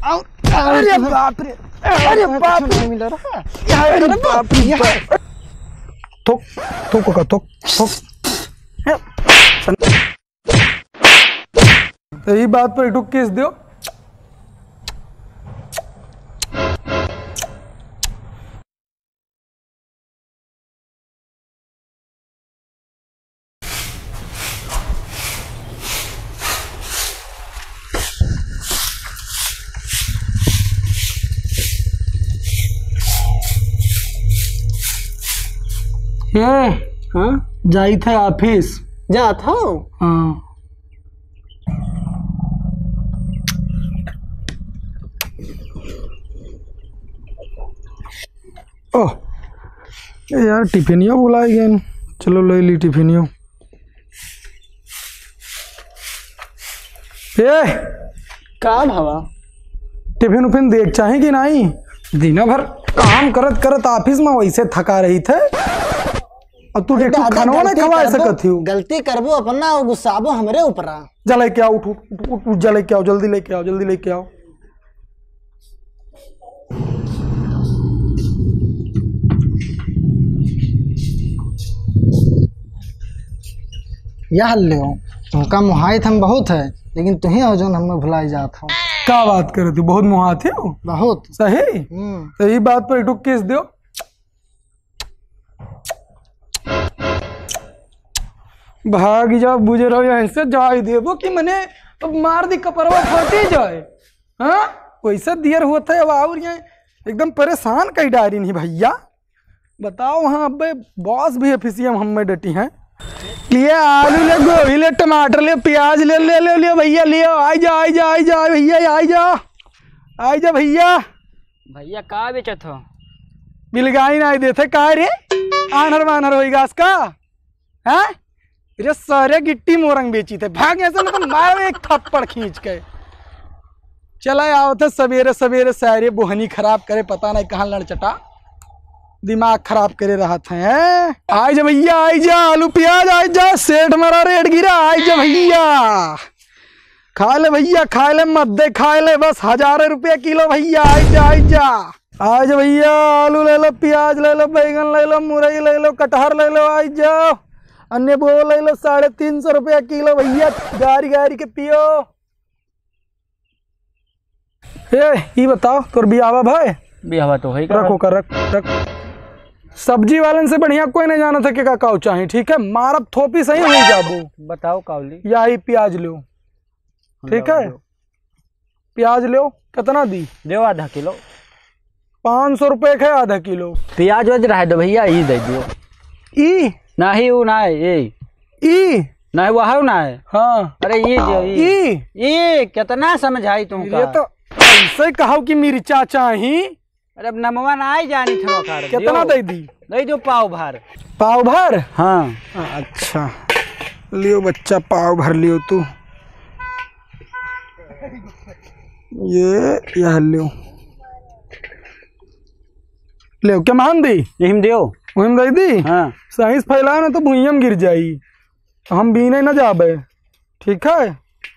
अरे बाप रे, अरे बाप रे, मिल रहा है, अरे बाप रे, थोक थोक का थोक थोक। तो ये बात पर एक केस दियो। हाँ जाई थे ऑफिस जा था। हाँ ओह यार टिफिनियो बुलाई गए, चलो ले ली टिफिनियो। का भावा टिफिन उफिन देख चाहे कि नहीं, दिन भर काम करत करत ऑफिस में वैसे थका रही थे और तू देखो खाना नहीं खवा सकत ही। गलती करबो अपना और गुस्साबो हमरे ऊपर। जा लेके आओ, उठ उठ उठ उठ, जा लेके आओ, जल्दी लेके आओ, जल्दी लेके आओ। यह ले तुमका मुहायत हम बहुत है, लेकिन तुही हो जो हमें भुलाई जात हो। क्या बात करे तू, बहुत मुहात हो बहुत सही। तो ये बात पर एक केस दियो। भाग जा बुझे रहो यहाँ से जाए देवो कि मने अब मार दी कपड़वा फटी जाए। हाँ वैसे दियर होता है अब और यहाँ एकदम परेशान कई डारी नहीं भैया। बताओ वहाँ अब बॉस भी ऑफिसियम हम में डटी हैं। लिए आलू ले, गोभी ले, टमाटर ले, प्याज ले ले ले ले भैया लियो। आई जा आई जा आई जा भैया, आई जा आई जा भैया। भैया का बेचत हो? बिलगाई नहीं देते का रे, आनर वानर होगा इसका। हैं रे सारे गिट्टी मोरंग बेची थे, भाग ऐसे ना तो मारो एक थप्पड़ खींच के। चला आओ थे सवेरे सवेरे सारे बोहनी खराब करे, पता नहीं कहाँ लड़चटा दिमाग खराब करे रहा था। आई जा भैया, आई जा आलू प्याज, आई जा सेठ मारा रेट गिरा, आई जा भैया। खा ले भैया, खा ले मत दे, खा ले बस 1000 रुपया किलो भैया। आई जा आई जा आई जा भैया। आलू ले लो, प्याज ले लो, बैगन ले लो, मुरई ले लो, कटहर ले लो। आई जाओ अन्य वो ले लो 350 रुपया किलो भैया, गारी गारी के पियो। ये बताओ तोर बियावा भाई? बियावा तो है। रखो कर रख रख। सब्जी वालन से बढ़िया कोई नहीं जाना था कि का काऊ चाहे, ठीक है मारब थोपी सही हो जाबो। बताओ काउली। या ही प्याज लो, ठीक है प्याज लो। कितना दी? दो आधा किलो। 500 रुपये का आधा किलो। प्याज वज रहा दो भैया, ये दे दियो। ई नहीं वो ना है ये, ई नहीं वो है ना है। हाँ अरे ये दियो ये कितना समझाई तुमका? ये तो ऐसे कहो कि मिर्चा चाही। अरे अब नमवा ना आई जानी थमो कर। कितना दे दी? दे दो पाव भर। पाव भर? हाँ अच्छा लियो बच्चा, पाव भर लियो तू। ये यह लियो ले। क्या मान दी? यही दियो। वही दे दी। हाँ साइंस फैला ना तो भूइयम गिर जाई, हम बीने न जाबे, ठीक है।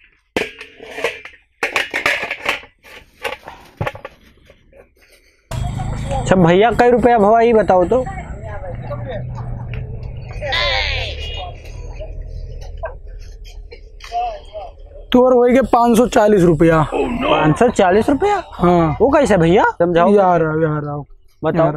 अच्छा भैया कई रुपया भवा ये बताओ तो। तोर हो गए 540 रुपया। 540 रुपया? हाँ वो कैसे भैया समझाओ। यार बताओ।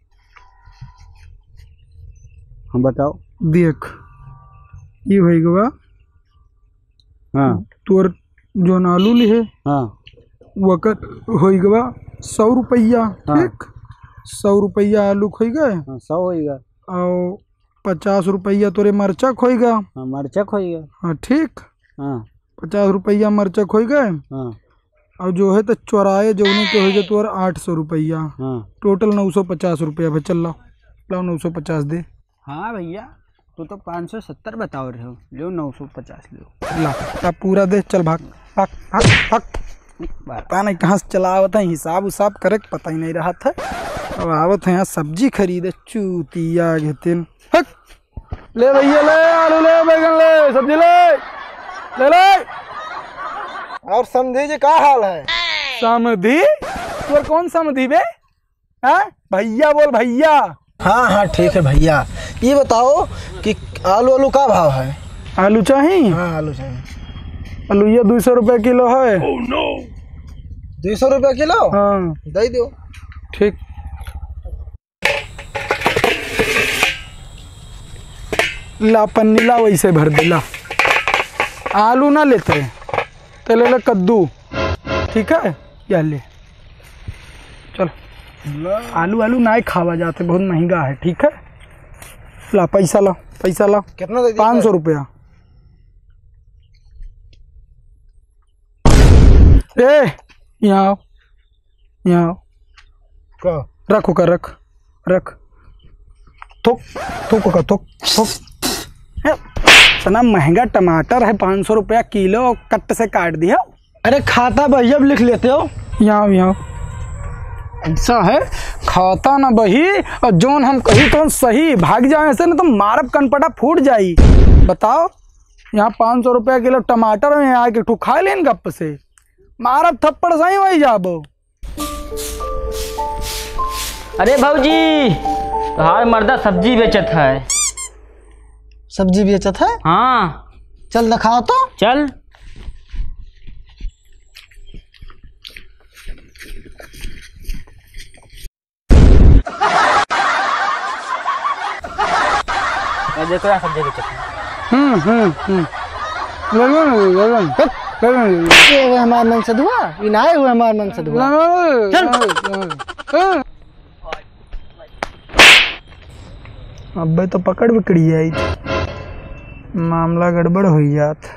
हम बताओ। देख ये हो गवा। हाँ तोर जो आलू लिहे हाँ वक़्त हो गवा 100 रुपया। हाँ। ठीक 100 रुपया आलू खोई गए। हाँ 100 होगा। और 50 रुपया तोरे मरचा खोई गा। हाँ मरचा खोएगा। हाँ ठीक हाँ 50 रुपया मरचा खोई गए। हाँ और जो है तो चौराहे जौने के हो गए तोर 800 रुपया। हाँ टोटल 950 रुपया भाई। चल लाओ 950 दे। हाँ भैया तो 570 बताओ रहे हो, लो 950 लो। ला पूरा दे। चल भाग भाग भाग भाग। पता नहीं कहाँ से चला आवत है, हिसाब उसाब करे पता ही नहीं रहा था। अब आवत है यहाँ सब्जी खरीदे, चूतिया घेतिन। ले भैया ले, आलू ले, बैगन ले, सब्जी ले ले ले। और समझे जी का हाल है? समधी तोर कौन समधी बे? हाँ भैया बोल भैया। हाँ हाँ ठीक है भैया। ये बताओ कि आलू का भाव है? आलू चाहिए? हाँ आलू चाहिए। आलू ये 200 रुपये किलो है। 200 रुपये किलो? हाँ दे दो। ठीक। ला पन्नी ला वैसे भर दे ला। आलू ना लेते तो ले कद्दू, ठीक है? या ले चल। आलू आलू ना खावा जाते, बहुत महंगा है, ठीक है? ला पैसा ला, पैसा ला। कितना दे? 500 रुपया। ए यहाँ आओ, यहाँ आओ। रखो का रख रख। थोक थोक का थोक थोक। इतना महंगा टमाटर है, 500 रुपया किलो, कट से काट दिया। अरे खाता भैया लिख लेते हो। यहाँ यहाँ ऐसा है, खाता ना बही और जोन हम कही तो सही भाग जाए ऐसे ना तो मारब कनपटा फूट जाई। बताओ यहाँ 500 रुपया किलो टमाटर में आके तू खा लेन गप से, मारब थप्पड़ सही वही जाबो। अरे भाऊजी तोहार मर्दा सब्जी बेचत है। सब्जी बेचत है? हाँ चल दिखाओ तो। चल। देखो यार सब्जी बेचत है। ये हमारे मन से धुआ, इनाए हुए हमारे मन से धुआ। अबे तो पकड़ बिकड़ी आई, मामला गड़बड़ हो जात।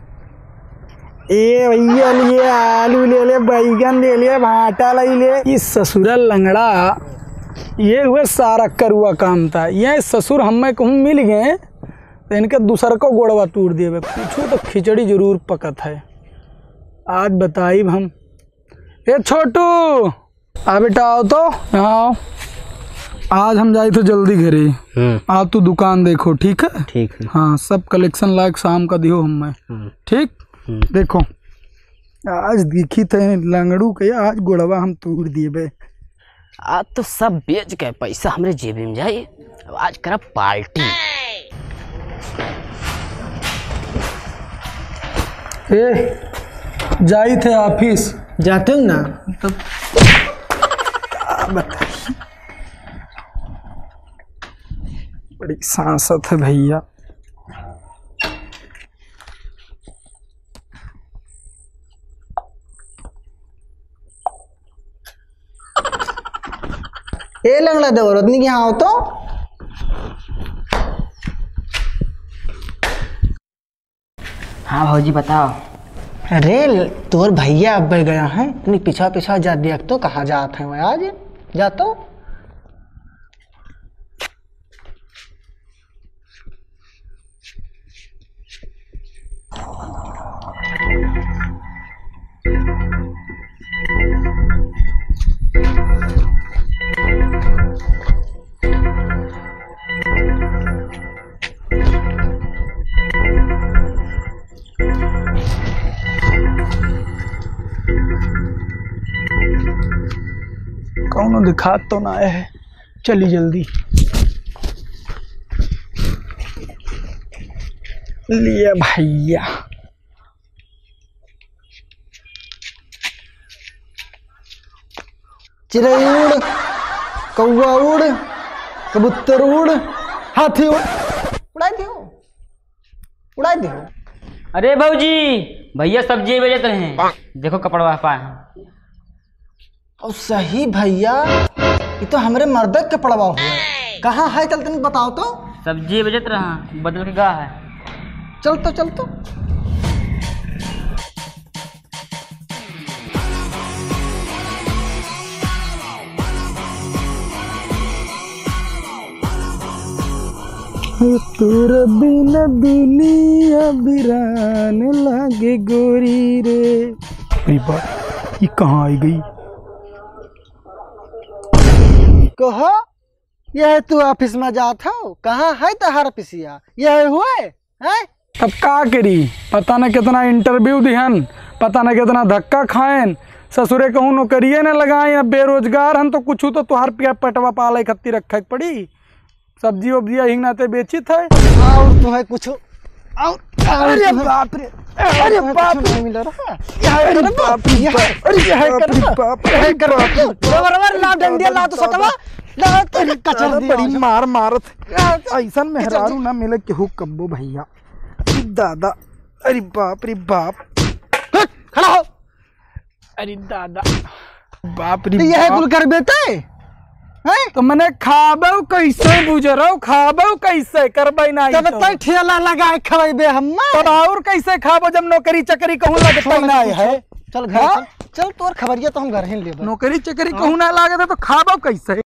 ए भैया लिए आलू ले ले, बैगन ले ले, भाटा ले ले। इस ससुरा लंगड़ा ये हुए सारा करुआ काम था। ये ससुर हमें कहूँ मिल गए तो इनके दूसर को गोड़वा टूट दिए। पूछो तो खिचड़ी जरूर पकत है। आज बताइब हम। ए छोटू आ बेटा आओ तो, यहाँ आओ। आज हम जाए तो जल्दी घरे। आप तू दुकान देखो, ठीक है? ठीक है। हाँ सब कलेक्शन लायक शाम का दियो हमें, ठीक? देखो आज दिखी थे लंगड़ू के, आज गोड़वा हम तोड़ दिए बे। आज तो सब बेच के पैसा हमरे जेब में जाए। अब आज करा पार्टी। ए जाई थे ऑफिस? जाते हो ना तब बता, बड़ी सांसत है भैया। ए लंगड़ा देवर उतनी की यहाँ आओ तो। हाँ भाजी बताओ। अरे तोर भैया अब गया है, इतनी पीछा पीछा जा देख तो कहाँ जात है मैं आज जाता हूँ। कौनो दिखात तो ना है, चली जल्दी। लिए भैया चिड़ै उड़, कौआ उड़, कबूतर उड़, हाथी उड़, उड़ाई दियो। अरे भाऊजी भैया सब्जी बेचते हैं, देखो कपड़वा पाए। और सही भैया, ये तो हमारे मर्द के पड़वा हुआ है। कहाँ है चल तुम बताओ तो। सब्जी बेचत रहा, बदल के गा है। चल तो चल तो। तोरा बिना दुनिया बिरान लागे गोरी रे। अरे बा ये कहाँ आई गई? कहो यह तू ऑफिस में जात हो, कहाँ है तहार ऑफिसिया? यह हुए है? अब का करी, पता न कितना इंटरव्यू दिहन, पता न कितना धक्का खाएन, ससुरे कहूँ नौकरिए न लगाए, अब बेरोजगार हम तो कुछ तो तुहार पिया पटवा पाले खत्ती रखे पड़ी। सब्जी वब्जी हिंगनाते बेची थे। और तुम्हें कुछ अरे बाप रे, अरे बाप रे, मिल रहा अरे बाप रे, अरे बाप रे, बराबर ला डंडिया ला तो सटवा ला तेरे कचर दिया बड़ी मार मारत ऐसा मेहरारू ना मिले केहू कब्बो भैया। दादा, अरे बाप रे बाप, खड़ा हो। अरे दादा, बाप रे ये है बाप। कुल कर बेटे हैं? तो मैंने खाबो कैसे बुझरो, खाबो कैसे करबे ना तब तक ठेला लगाए खवेबे हम तब और कैसे खाबो जब नौकरी चकरी कहूँ लगता ना है। चल घर चल तोर खबरिया तो हम घर ही लेबे। नौकरी चकरी कहूँ ना लागत तो खाबो कैसे।